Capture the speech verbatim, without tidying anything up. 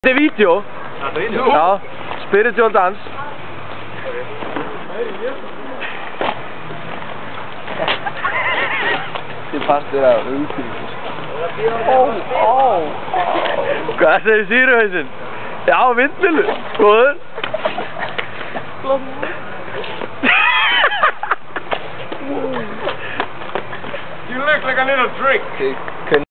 Det er video. Ja, det er video. Ja, spiritual dans. Det passer det der ølfilm. Åh, åh, åh. Gør så i Sydøsen. Jeg har vindmølle. Både. You look like a little drink. Det